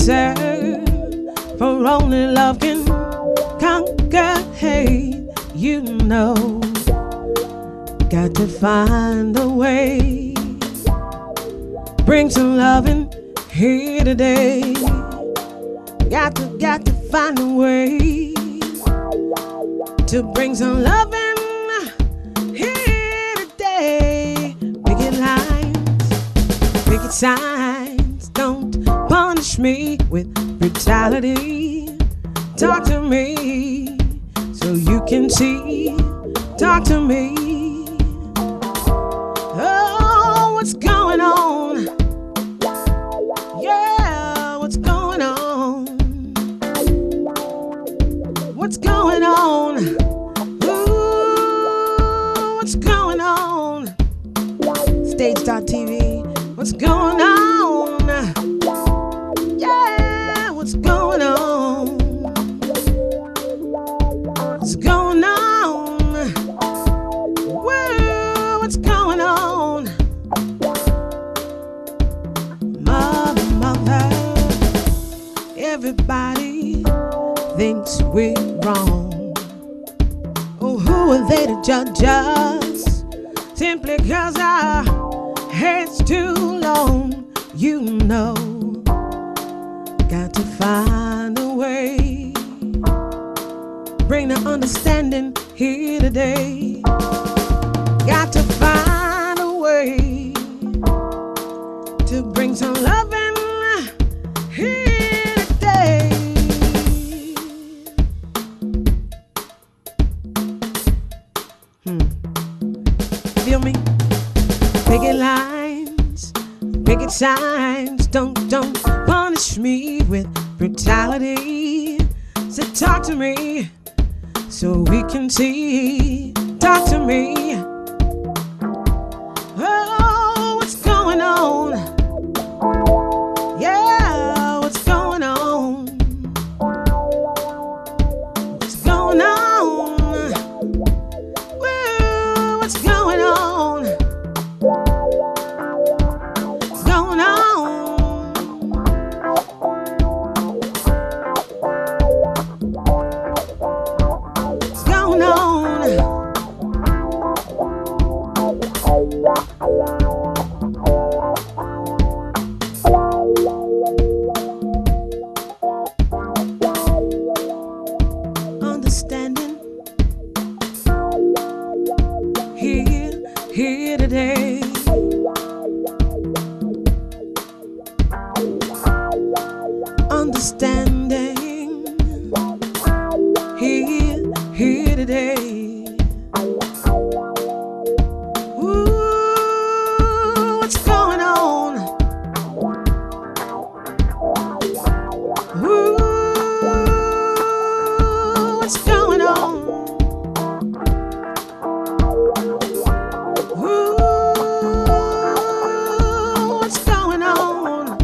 answer, for only love can conquer hate. You know, got to find a way. Bring some loving here today. Got to find a way to bring some loving here today. Picket lines, picket signs. Don't punish me with brutality. Talk to me so you can see. Talk to me. Oh, what's going on? Yeah, what's going on? What's going on? Ooh, what's going on? Stage.tv. What's going on? Yeah, what's going on? What's going on? Whoa, what's going on? Mother, everybody thinks we're wrong. Oh, who are they to judge us? Simply 'cause our hair's too long. You know, got to find a way. Bring the understanding here today. Got to find a way to bring some loving here today. Feel me? Picket lines, picket signs. Don't punish me with brutality. So talk to me so we can see. Talk to me. Oh, what's going on? Yeah, what's going on? What's going on? Woo, what's going on? What's going on? What's going on? Understanding here today. Understanding here today. Ooh, what's going on? Ooh, what's going on? Ooh, what's going on?